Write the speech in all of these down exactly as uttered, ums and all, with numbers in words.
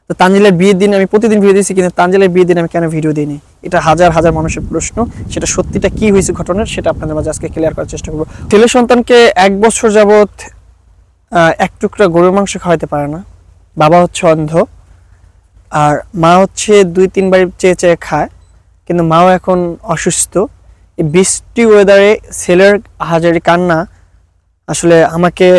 তো তানজিলার বিয়ের দিন আমি প্রতিদিন ভিডিও দিয়েছি, কিন্তু তানজিলার বিয়ের দিন আমি কেন ভিডিও দিইনি, এটা হাজার হাজার মানুষের প্রশ্ন। সেটা সত্যিটা কি হয়েছে ঘটনার, সেটা আপনাদের মাঝে আজকে ক্লিয়ার করার চেষ্টা করবো। ছেলে সন্তানকে এক বছর যাবৎ এক টুকরা গরুর মাংস খাওয়াতে পারে না, বাবা হচ্ছে অন্ধ, আর মা হচ্ছে দুই তিনবার চেয়ে চেয়ে খায়, কিন্তু মাও এখন অসুস্থ। এই বৃষ্টি ওয়েদারে ছেলের হাজারি কান্না আসলে আমাকে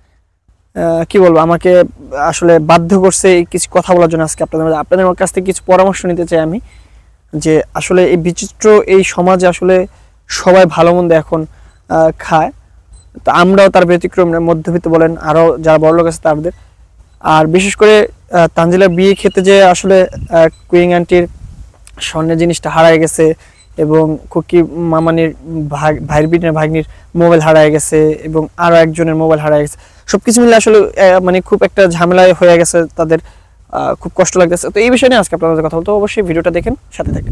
কি বলবো, আমাকে আসলে বাধ্য করছে কিছু কথা বলার জন্য আজকে আপনাদের আপনাদের কাছ থেকে কিছু পরামর্শ নিতে চাই আমি, যে আসলে এই বিচিত্র এই সমাজে আসলে সবাই ভালো মন্দ এখন খায়, তো আমরাও তার ব্যতিক্রম, মধ্যবিত্ত বলেন আরও যারা বড়লোক আছে তাদের। আর বিশেষ করে তানজিলার বিয়ে খেতে যে আসলে কুইং আন্টির স্বর্ণের জিনিসটা হারায় গেছে, এবং খুকি মামানির ভাইয়ের বিনের ভাগ্নির মোবাইল হারায় গেছে, এবং আরও একজনের মোবাইল হারায় গেছে, সব কিছু মিলে আসলে মানে খুব একটা ঝামেলায় হয়ে গেছে তাদের, খুব কষ্ট লাগতেছে। তো এই বিষয় নিয়ে আজকে আপনাদের কথা বলতে, অবশ্যই ভিডিওটা দেখেন, সাথে থাকেন।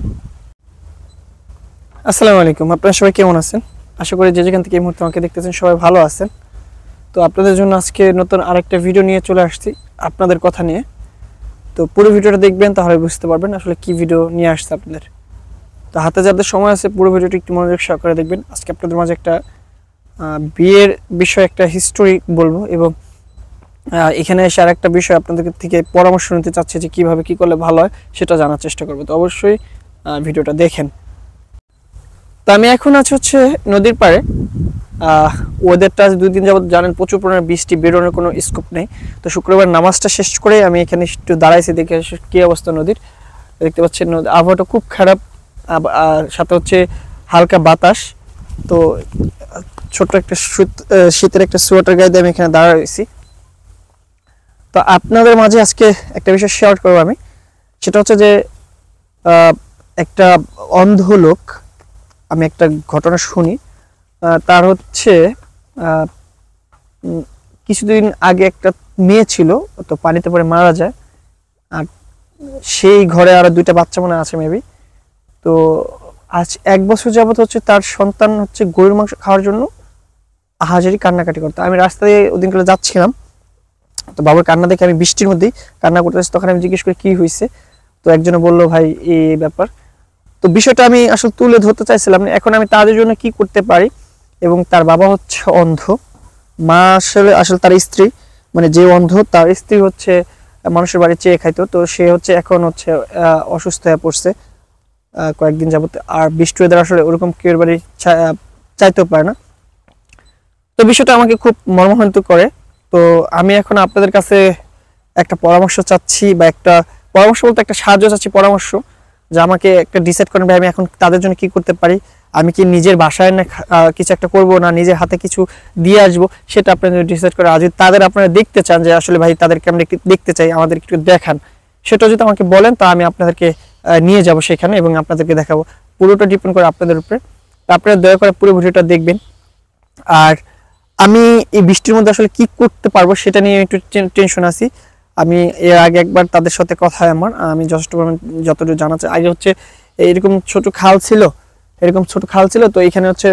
আসসালামু আলাইকুম, আপনারা সবাই কেমন আছেন? আশা করি যে যেখান থেকে এই মুহূর্তে আমাকে দেখতেছেন সবাই ভালো আছেন। তো আপনাদের জন্য আজকে নতুন আরেকটা ভিডিও নিয়ে চলে আসছি আপনাদের কথা নিয়ে। তো পুরো ভিডিওটা দেখবেন, তাহলে বুঝতে পারবেন আসলে কি ভিডিও নিয়ে আসছে আপনাদের। তো হাতে যাদের সময় আছে পুরো ভিডিওটি একটু মনোযোগ সহকারে দেখবেন। আজকে আপনাদের মাঝে একটা বিয়ের বিষয়ে একটা হিস্টোরি বলবো, এবং এখানে এসে আর একটা বিষয় আপনাদের থেকে পরামর্শ নিতে চাচ্ছি যে কীভাবে কী করলে ভালো হয় সেটা জানার চেষ্টা করবো। তো অবশ্যই ভিডিওটা দেখেন। তো আমি এখন আছি হচ্ছে নদীর পাড়ে। ওয়েদারটা দুই দিন যাবত জানেন প্রচুর পরিমাণে বৃষ্টি, বেরোনোর কোনো স্কোপ নেই। তো শুক্রবার নামাজটা শেষ করে আমি এখানে একটু দাঁড়াইছি, দেখে কী অবস্থা নদীর। দেখতে পাচ্ছেন আবহাওয়াটা খুব খারাপ, আর সাথে হচ্ছে হালকা বাতাস। তো ছোট্ট একটা শীতের একটা সোয়েটার গায়ে দিয়ে আমি এখানে দাঁড়া রয়েছি। তো আপনাদের মাঝে আজকে একটা বিষয় শেয়ার করবো আমি, সেটা হচ্ছে যে একটা অন্ধ লোক, আমি একটা ঘটনা শুনি। তার হচ্ছে কিছুদিন আগে একটা মেয়ে ছিল, তো পানিতে পড়ে মারা যায়, আর সেই ঘরে আরো দুইটা বাচ্চা মনে আছে মেবি। তো আজ এক বছর যাবত হচ্ছে তার সন্তান হচ্ছে গরুর মাংস খাওয়ার জন্য হাজারি কান্নাকাটি করতো। আমি রাস্তা দিয়ে ওদিন করে যাচ্ছিলাম, তো বাবার কান্না দেখে আমি বৃষ্টির মধ্যেই কান্না করতেছি, তখন আমি জিজ্ঞেস করি কি হয়েছে। তো একজনে বললো ভাই এই ব্যাপার। তো বিষয়টা আমি আসলে তুলে ধরতে চাইছিলাম না। এখন আমি তাদের জন্য কি করতে পারি, এবং তার বাবা হচ্ছে অন্ধ, মা আসলে আসলে তার স্ত্রী, মানে যে অন্ধ তার স্ত্রী হচ্ছে মানুষের বাড়ি চেয়ে খাইতো, তো সে হচ্ছে এখন হচ্ছে অসুস্থ হয়ে পড়ছে কয়েকদিন যাবত। আর বৃষ্টি ওয়েদার আসলে ওরকম কেউ বাড়ি চাইতেও পারে না। তো বিষয়টা আমাকে খুব মর্মাহত করে। তো আমি এখন আপনাদের কাছে একটা পরামর্শ চাচ্ছি, বা একটা পরামর্শ বলতে একটা সাহায্য চাচ্ছি, পরামর্শ, যে আমাকে একটা ডিসাইড করেন ভাই আমি এখন তাদের জন্য কি করতে পারি। আমি কি নিজের বাসায় না কিছু একটা করব, না নিজের হাতে কিছু দিয়ে আসবো, সেটা আপনাদের ডিসাইড করে। আর যদি তাদের আপনারা দেখতে চান যে আসলে ভাই তাদেরকে আমরা একটু দেখতে চাই, আমাদের একটু দেখান, সেটা যদি আমাকে বলেন তা আমি আপনাদেরকে নিয়ে যাব সেখানে এবং আপনাদেরকে দেখাবো। পুরোটা ডিপেন্ড করে আপনাদের উপরে। আপনারা দয়া করে পুরো ভিডিওটা দেখবেন। আর আমি এই বৃষ্টির মধ্যে আসলে কি করতে পারবো সেটা নিয়ে একটু টেনশন আছি। আমি এর আগে একবার তাদের সাথে কথা হয় আমার, আমি যথেষ্ট যতটুকু জানা চাই, আগে হচ্ছে এরকম ছোট খাল ছিল, এরকম ছোট খাল ছিল, তো এখানে হচ্ছে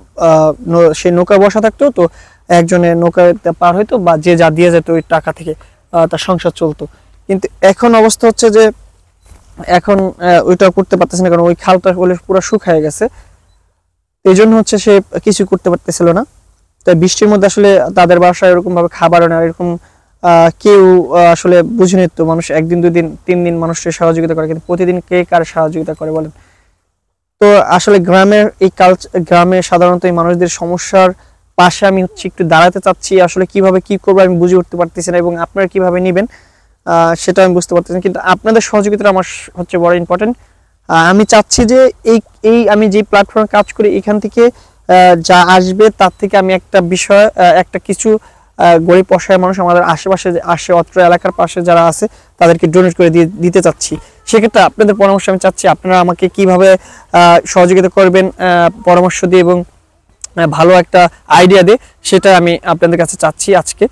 সেই নৌকা বসা থাকতো, তো একজনের নৌকাতে পার হইতো, বা যে যা দিয়ে যেত ওই টাকা থেকে তার সংসার চলতো। কিন্তু এখন অবস্থা হচ্ছে যে এখন ওইটা করতে পারতেছে না, কারণ ওই খালটা পুরো শুকিয়ে গেছে, এই জন্য হচ্ছে সে কিছু করতে পারতেছিল না। তাই বৃষ্টির মধ্যে আসলে তাদের বাসায় এরকম ভাবে খাবার না, এরকম কেউ আসলে বুঝিনি। তো মানুষ একদিন দুই দিন তিন দিন মানুষের সহযোগিতা করে, কিন্তু প্রতিদিন কে কার সহযোগিতা করে বলেন? তো আসলে গ্রামের এই কালচার, গ্রামে সাধারণত এই মানুষদের সমস্যার পাশে আমি হচ্ছে একটু দাঁড়াতে চাচ্ছি। আসলে কিভাবে কি করবো আমি বুঝে উঠতে পারতেছি না, এবং আপনারা কিভাবে নেবেন সেটা আমি বুঝতে পারতেছি না। কিন্তু আপনাদের সহযোগিতা আমার হচ্ছে বড় ইম্পর্টেন্ট। আমি চাচ্ছি যে এই এই আমি যে প্ল্যাটফর্মে কাজ করি এখান থেকে যা আসবে তার থেকে আমি একটা বিষয়, একটা কিছু গরিব অসহায় মানুষ আমাদের আশেপাশে আসে, অত্র এলাকার পাশে যারা আছে তাদেরকে ডোনেট করে দিয়ে দিতে চাচ্ছি। সেক্ষেত্রে আপনাদের পরামর্শ আমি চাচ্ছি, আপনারা আমাকে কিভাবে সহযোগিতা করবেন পরামর্শ দিয়ে এবং ভালো একটা আইডিয়া দিয়ে, সেটা আমি আপনাদের কাছে চাচ্ছি আজকে।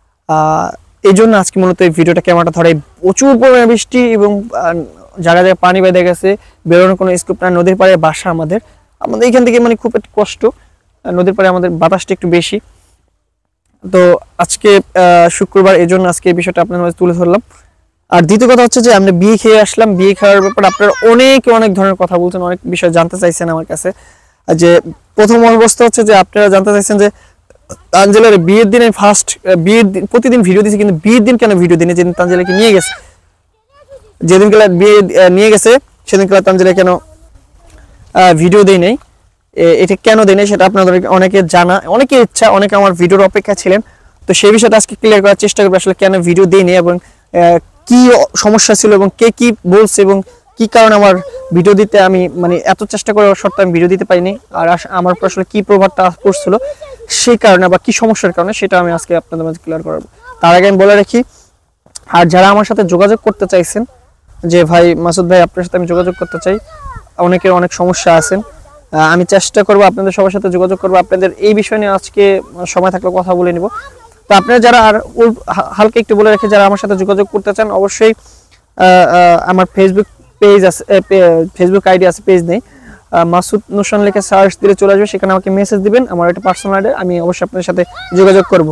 এই জন্য আজকে মূলত এই ভিডিওটা ক্যামেরাটা ধরে, প্রচুর পরিমাণে বৃষ্টি এবং জায়গায় জায়গায় পানি বেঁধে গেছে, বেরোনোর কোনো স্কোপ না। নদীর পাড়ে বাসা আমাদের, আমাদের এখান থেকে মানে খুব একটু কষ্ট, নদীর পাড়ে আমাদের বাতাসটা একটু বেশি। তো আজকে শুক্রবার, এই জন্য আজকে এই বিষয়টা আপনাদের মাঝে তুলে ধরলাম। আর দ্বিতীয় কথা হচ্ছে যে আমরা বিয়ে খেয়ে আসলাম, বিয়ে খাওয়ার ব্যাপারে আপনারা অনেক অনেক ধরনের কথা বলছেন, অনেক বিষয় জানতে চাইছেন আমার কাছে। যে প্রথম অবস্থা হচ্ছে যে আপনারা জানতে চাইছেন যে তানজিলার বিয়ের দিনে ফার্স্ট বিয়ের দিন প্রতিদিন ভিডিও দিয়েছে, কিন্তু বিয়ের দিন কেন ভিডিও দিনে, যেদিন তানজিলাকে নিয়ে গেছে, যেদিন কেলা বিয়ে নিয়ে গেছে সেদিন কেলা তানজিলা কেন ভিডিও দেই নাই, এটা কেন দেই নাই সেটা আপনাদের অনেকে জানা, অনেকের ইচ্ছা, অনেকে আমার ভিডিওর অপেক্ষা ছিলেন। তো সেই বিষয়টা আজকে ক্লিয়ার করার চেষ্টা করবো আসলে কেন ভিডিও দেই নাই এবং কি সমস্যা ছিল এবং কে কি বলছে এবং কি কারণে আমার ভিডিও দিতে আমি মানে এত চেষ্টা করার সত্ত্বেও আমি ভিডিও দিতে পারিনি, আর আমার আসলে কি প্রভাবটা পড়ছিল সেই কারণে বা কি সমস্যার কারণে সেটা আমি আজকে আপনাদের মাঝে ক্লিয়ার করব। তার আগে আমি বলে রাখি, আর যারা আমার সাথে যোগাযোগ করতে চাইছেন যে ভাই মাসুদ ভাই আপনার সাথে আমি যোগাযোগ করতে চাই, অনেকের অনেক সমস্যা আছেন, আমি চেষ্টা করব আপনাদের সবার সাথে যোগাযোগ করব, আপনাদের এই বিষয় নিয়ে আজকে সময় থাকলে কথা বলে নিব। তো আপনারা যারা আর হালকা একটু বলে রাখি, যারা আমার সাথে যোগাযোগ করতে চান অবশ্যই আমার ফেসবুক পেজ আছে, ফেসবুক আইডি আছে, পেজ নেই, মাসুদ নুশান লিখে সার্চ দিলে চলে আসবে, সেখানে আমাকে মেসেজ দিবেন, আমার একটা পার্সোনাল আইডি, আমি অবশ্যই আপনাদের সাথে যোগাযোগ করব।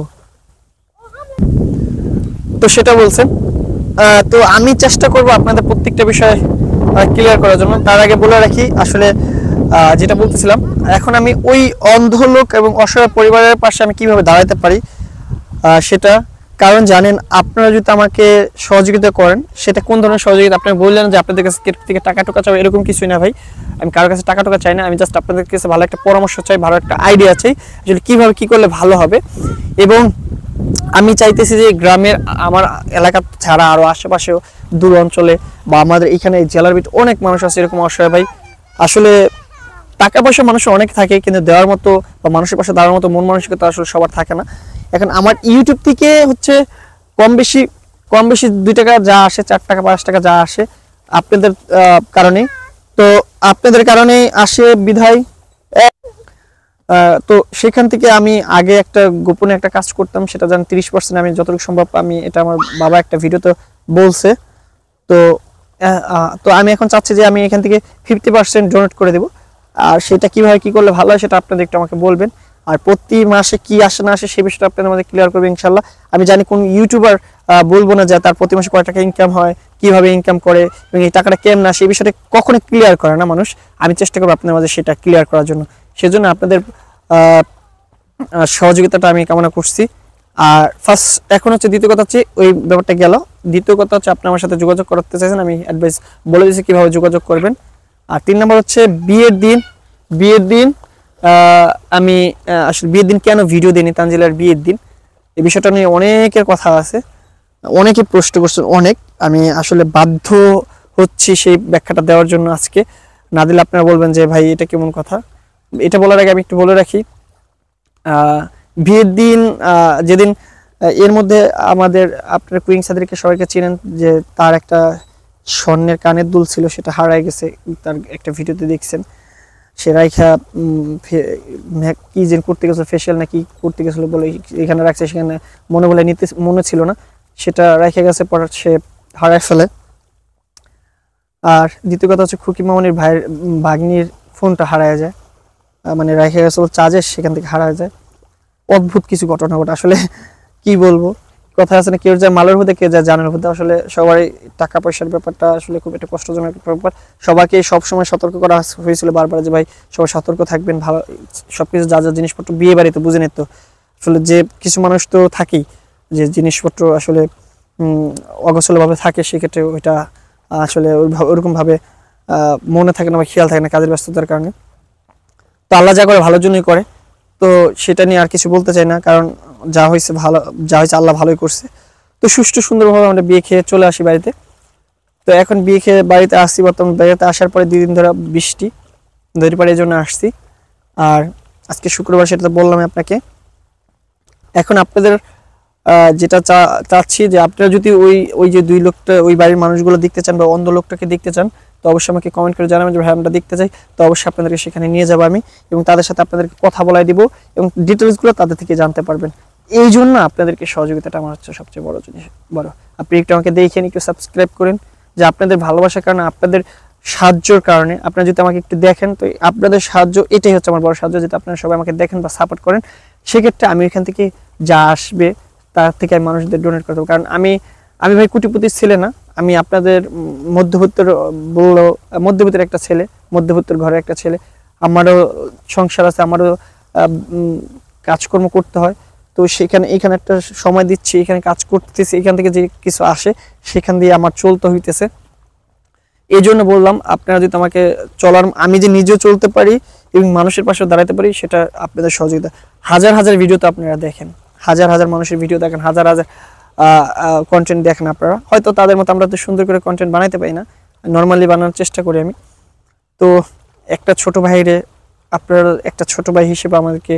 তো সেটা বলছেন, তো আমি চেষ্টা করব আপনাদের প্রত্যেকটা বিষয় ক্লিয়ার করার জন্য। তার আগে বলে রাখি আসলে যেটা বলতেছিলাম, এখন আমি ওই অন্ধ লোক এবং অসহায় পরিবারের পাশে আমি কিভাবে দাঁড়াতে পারি সেটা, কারণ জানেন আপনারা যদি আমাকে সহযোগিতা করেন, সেটা কোন ধরনের সহযোগিতা, আপনি বললেন যে আপনাদের কাছে থেকে টাকা টোকা চাই, এরকম কিছুই না ভাই, আমি কারোর কাছে টাকা টোকা চাই না, আমি জাস্ট আপনাদের কাছে ভালো একটা পরামর্শ চাই, ভালো একটা আইডিয়া চাই আসলে কীভাবে কী করলে ভালো হবে। এবং আমি চাইতেছি যে গ্রামের আমার এলাকা ছাড়া আরও আশেপাশেও দূর অঞ্চলে বা আমাদের এখানে জেলার ভিতরে অনেক মানুষ আছে এরকম অসহায় ভাই, আসলে টাকা পয়সা মানুষের অনেক থাকে কিন্তু দেওয়ার মতো বা মানুষের পাশে দাঁড়ানোর মতো মন মানসিকতা আসলে সবার থাকে না। এখন আমার ইউটিউব থেকে হচ্ছে কম বেশি কম বেশি দুই টাকা যা আসে, চার টাকা পাঁচ টাকা যা আসে আপনাদের কারণে, তো আপনাদের কারণে আসে বিধায়, তো সেখান থেকে আমি আগে একটা গোপনে একটা কাজ করতাম, সেটা জানি তিরিশ পার্সেন্ট আমি যতটুকু সম্ভব, আমি এটা আমার বাবা একটা ভিডিওতে বলছে, তো তো আমি এখন চাচ্ছি যে আমি এখান থেকে ফিফটি পার্সেন্ট ডোনেট করে দেবো, আর সেটা কীভাবে কী করলে ভালো হয় সেটা আপনাদের একটু আমাকে বলবেন, আর প্রতি মাসে কি আসে না আসে সেই বিষয়টা আপনাদের মধ্যে ক্লিয়ার করবে ইনশাল্লাহ। আমি জানি কোন ইউটিউবার বলবো না যে তার প্রতি মাসে কয় টাকা ইনকাম হয়, কিভাবে ইনকাম করে এবং এই টাকাটা কেমন না, সেই বিষয়টা কখনো ক্লিয়ার করে না মানুষ, আমি চেষ্টা করবো আপনাদের মাঝে সেটা ক্লিয়ার করার জন্য, সেজন্য আপনাদের সহযোগিতাটা আমি কামনা করছি। আর ফার্স্ট এখন হচ্ছে দ্বিতীয় কথা হচ্ছে ওই ব্যাপারটা গেল, দ্বিতীয় কথা হচ্ছে আপনি আমার সাথে যোগাযোগ করতে চাইছেন, আমি অ্যাডভাইস বলে দিচ্ছি কীভাবে যোগাযোগ করবেন। আর তিন নম্বর হচ্ছে বিয়ের দিন, বিয়ের দিন আমি আসলে বিয়ের দিন কেন ভিডিও দিইনি তানজিলার বিয়ের দিন, এই বিষয়টা নিয়ে অনেকের কথা আছে, অনেকে প্রশ্ন করছেন অনেক, আমি আসলে বাধ্য হচ্ছি সেই ব্যাখ্যাটা দেওয়ার জন্য আজকে, না দিলে আপনারা বলবেন যে ভাই এটা কেমন কথা। এটা বলার আগে আমি একটু বলে রাখি, বিয়ের দিন যেদিন এর মধ্যে আমাদের আপনার কুইং সাদিরকে সবাইকে চিনেন যে তার একটা স্বর্ণের কানের দুল ছিল, সেটা হারায় গেছে, তার একটা ভিডিওতে দেখছেন, সে রাইখা কি যেন করতে গেছিল, ফেশিয়াল নাকি করতে গেছিলো বলে এখানে রাখছে, সেখানে মনে বলে নিতে মনে ছিল না, সেটা রাইখা গেছে, পর সে হারায় ফেলে। আর দ্বিতীয় কথা হচ্ছে খুকি মামনির ভাইয়ের ভাগ্নির ফোনটা হারায় যায়, মানে রাইখা গেছে চার্জের, সেখান থেকে হারায় যায়, অদ্ভুত কিছু ঘটনা ঘটে, আসলে কি বলবো, কথা আছে না কেউ যায় মালের হতে কেউ যায় জানের হতে, আসলে সবাই টাকা পয়সার ব্যাপারটা আসলে খুব একটা কষ্টজনক ব্যাপার, সবাইকে সবসময় সতর্ক করা হয়েছিল বারবার যে ভাই সবাই সতর্ক থাকবেন, ভালো সবকিছু যা যা জিনিসপত্র বিয়ে বাড়িতে বুঝে নিত, আসলে যে কিছু মানুষ তো থাকেই যে জিনিসপত্র আসলে অগোছলভাবে থাকে, সেক্ষেত্রে ওইটা আসলে ওইরকমভাবে মনে থাকে না বা খেয়াল থাকে না কাজের ব্যস্ততার কারণে, তো আল্লাহ যা করে ভালোর জন্যই করে, তো সেটা নিয়ে আর কিছু বলতে চাই না, কারণ যা হয়েছে ভালো, যা হয়েছে আল্লাহ ভালোই করছে। তো সুষ্ঠু সুন্দরভাবে আমরা বিয়ে খেয়ে চলে আসি বাড়িতে, তো এখন বিয়ে খেয়ে বাড়িতে আসছি, বর্তমান বাড়িতে আসার পরে দুই দিন ধরে বৃষ্টি নদীর পাড়ে এই জন্য আসছি, আর আজকে শুক্রবার সেটা তো বললাম আপনাকে। এখন আপনাদের যেটা চা চাচ্ছি যে আপনারা যদি ওই ওই যে দুই লোকটা ওই বাড়ির মানুষগুলো দেখতে চান বা অন্ধ লোকটাকে দেখতে চান, তো অবশ্যই আমাকে কমেন্ট করে জানাবেন যে ভাই আমরা দেখতে চাই, তো অবশ্যই আপনাদেরকে সেখানে নিয়ে যাবো আমি, এবং তাদের সাথে আপনাদেরকে কথা বলাই দিব এবং ডিটেলসগুলো তাদের থেকে জানতে পারবেন। এই জন্য আপনাদেরকে সহযোগিতাটা আমার হচ্ছে সবচেয়ে বড় জিনিস, বড় আপনি একটু আমাকে দেখেন, একটু সাবস্ক্রাইব করেন, যে আপনাদের ভালোবাসার কারণে, আপনাদের সাহায্যের কারণে, আপনারা যদি আমাকে একটু দেখেন, তো আপনাদের সাহায্য এটাই হচ্ছে আমার বড় সাহায্য, যেটা আপনারা সবাই আমাকে দেখেন বা সাপোর্ট করেন, সেক্ষেত্রে আমি এখান থেকে যা আসবে তার থেকে আমি মানুষদের ডোনেট করতে পারবো, কারণ আমি আমি ভাই কোটিপতির ছেলে না, আমি আপনাদের মধ্যবিত্তের বললো মধ্যবিত্তের একটা ছেলে, মধ্যবিত্তের ঘরে একটা ছেলে, আমারও সংসার আছে, আমারও কাজকর্ম করতে হয়। তো সেখানে এখানে একটা সময় দিচ্ছি, এখানে কাজ করতেছি, এখান থেকে যে কিছু আসে সেখান দিয়ে আমার চলতে হইতেছে। এই জন্য বললাম আপনারা যদি আমাকে চলার, আমি যে নিজেও চলতে পারি এবং মানুষের পাশে দাঁড়াতে পারি, সেটা আপনাদের সহযোগিতা। হাজার হাজার ভিডিও তো আপনারা দেখেন, হাজার হাজার মানুষের ভিডিও দেখেন, হাজার হাজার কন্টেন্ট দেখেন আপনারা, হয়তো তাদের মতো আমরা তো সুন্দর করে কন্টেন্ট বানাইতে পারি না, নর্মালি বানানোর চেষ্টা করি আমি। তো একটা ছোট ভাইরে আপনারা একটা ছোট ভাই হিসেবে আমাদেরকে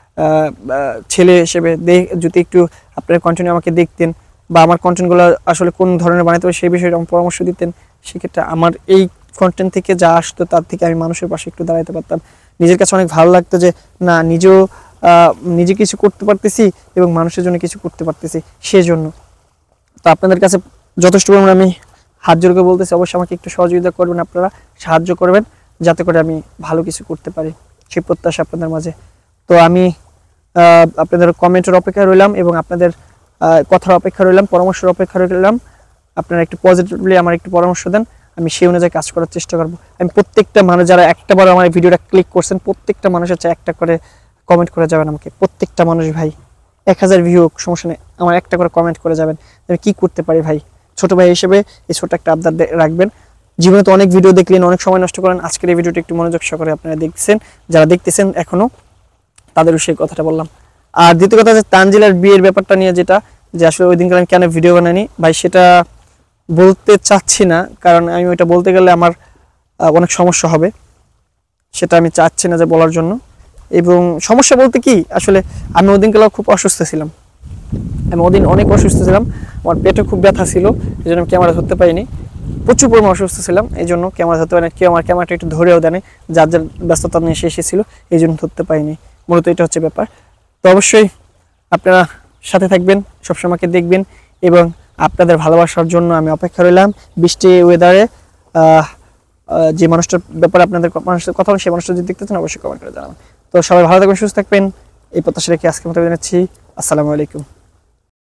ছেলে হিসেবে যদি একটু আপনার কন্টেন্ট আমাকে দেখতেন, বা আমার কন্টেন্টগুলো আসলে কোন ধরনের বানাইতে হবে সেই বিষয়ে আমার পরামর্শ দিতেন, সেক্ষেত্রে আমার এই কন্টেন্ট থেকে যা আসতো তার থেকে আমি মানুষের পাশে একটু দাঁড়াতে পারতাম। নিজের কাছে অনেক ভালো লাগতো যে না, নিজেও নিজে কিছু করতে পারতেছি এবং মানুষের জন্য কিছু করতে পারতেছি, সেজন্য। তো আপনাদের কাছে যথেষ্ট পরিমাণে আমি হাত জোর করে বলতেছি, অবশ্যই আমাকে একটু সহযোগিতা করবেন, আপনারা সাহায্য করবেন যাতে করে আমি ভালো কিছু করতে পারি, সেই প্রত্যাশা আপনাদের মাঝে। তো আমি আপনাদের কমেন্টের অপেক্ষায় রইলাম এবং আপনাদের কথার অপেক্ষা রইলাম, পরামর্শের অপেক্ষা রইলাম। আপনারা একটু পজিটিভলি আমার একটু পরামর্শ দেন, আমি সেই অনুযায়ী কাজ করার চেষ্টা করব। আমি প্রত্যেকটা মানুষ যারা একটা বার আমার ভিডিওটা ক্লিক করছেন, প্রত্যেকটা মানুষের চাই একটা করে কমেন্ট করে যাবেন আমাকে, প্রত্যেকটা মানুষ ভাই, এক হাজার ভিউ সমস্যা নেই, আমার একটা করে কমেন্ট করে যাবেন আমি কি করতে পারি ভাই। ছোট ভাই হিসেবে এই ছোট একটা আবদার রাখবেন। জীবনে তো অনেক ভিডিও দেখলেন, অনেক সময় নষ্ট করেন, আজকের এই ভিডিওটা একটু মনোযোগ সহকারে আপনারা দেখছেন, যারা দেখতেছেন এখনো তাদেরও সেই কথাটা বললাম। আর দ্বিতীয় কথা, যে তানজিলার বিয়ের ব্যাপারটা নিয়ে, যেটা যে আসলে ওই দিনকার আমি কেন ভিডিও বানাইনি ভাই, সেটা বলতে চাচ্ছি না, কারণ আমি ওইটা বলতে গেলে আমার অনেক সমস্যা হবে, সেটা আমি চাচ্ছি না যে বলার জন্য। এবং সমস্যা বলতে কি, আসলে আমি ওই দিনকালে খুব অসুস্থ ছিলাম, আমি ওদিন অনেক অসুস্থ ছিলাম, আমার পেটে খুব ব্যথা ছিল, এই জন্য আমি ক্যামেরা ধরতে পারিনি, প্রচুর পরিমাণ অসুস্থ ছিলাম, এই জন্য ক্যামেরা ধরতে পারিনি। কেউ আমার ক্যামেরাটা একটু ধরেও দেয়নি, যার যার ব্যস্ততা নিয়ে এসে এসেছিলো, এই জন্য ধরতে পারিনি, মূলত এটা হচ্ছে ব্যাপার। তো অবশ্যই আপনারা সাথে থাকবেন, সবসময় আমাকে দেখবেন, এবং আপনাদের ভালোবাসার জন্য আমি অপেক্ষা রইলাম। বৃষ্টি ওয়েদারে যে মানুষটার ব্যাপারে আপনাদের মানুষের কথা বলেন, সেই মানুষটা যদি দেখতে চান অবশ্যই কমেন্ট করে জানাবেন। তো সবাই ভালো থাকবেন, সুস্থ থাকবেন, এই প্রত্যাশা রেখে আজকের মতো জানাচ্ছি আসসালামু আলাইকুম।